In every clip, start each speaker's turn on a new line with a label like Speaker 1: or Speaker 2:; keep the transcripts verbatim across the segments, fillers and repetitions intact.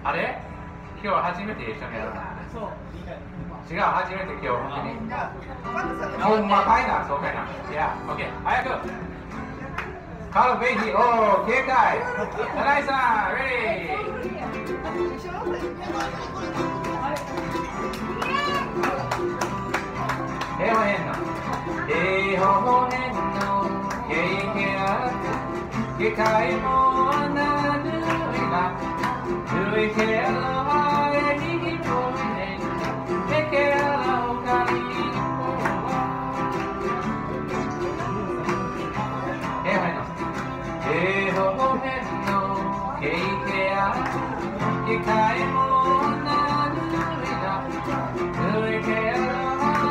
Speaker 1: あれ今日は初めて一緒にやるの違う、初めて今日本当にほんまかいな、そうかいな。いや、オッケー、早くカールベイジー、おー、警戒七井さん、レディー平和変の平和変の経験ある機械もなぬいがぬいけらえに聞こえねけらおかり平和変の平和変の経験ある機械もなぬいがぬいけら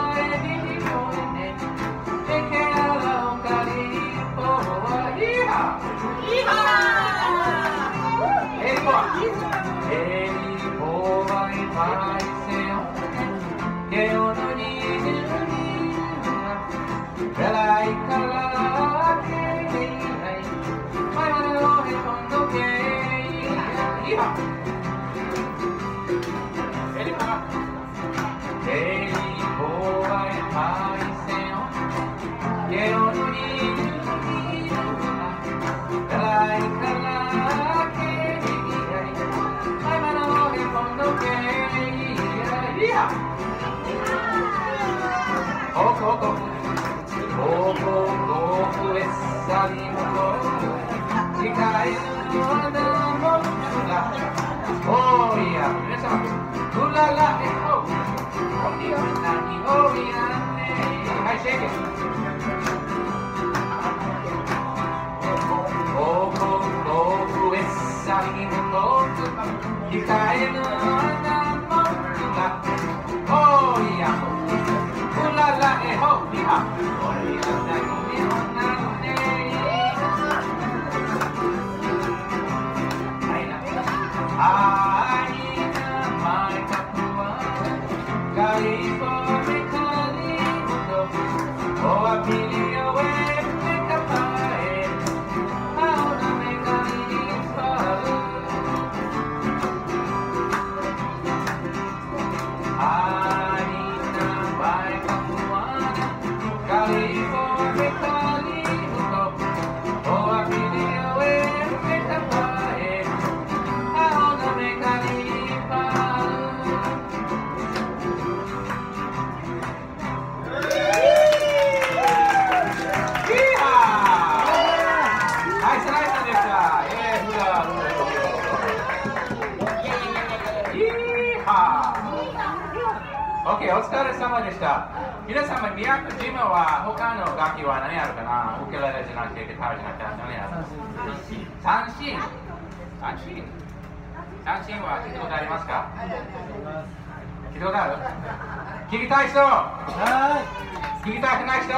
Speaker 1: お疲れ様でした。皆様、宮古島は他の楽器は何あるかな？ウクレレじゃなくて、ギターじゃなくて、何ある？三振。三振。三振は聞いたことありますか？聞いたことある？聞きたい人？聞きたくない人？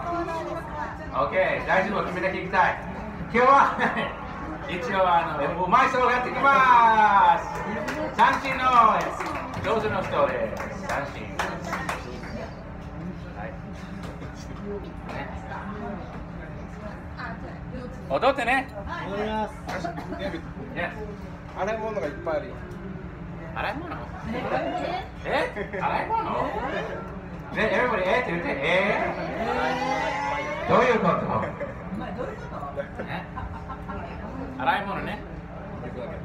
Speaker 1: OK、大丈夫、君で聞きたい。今日は一応あの、うまい人をやってきます。三振の上手の人です。三振。踊ってね。
Speaker 2: 踊ります。洗い物がいっぱいあるよ。
Speaker 1: 洗い物？え？洗い物？ね、everybody えって言って、えー、どういうこと？洗い物ね。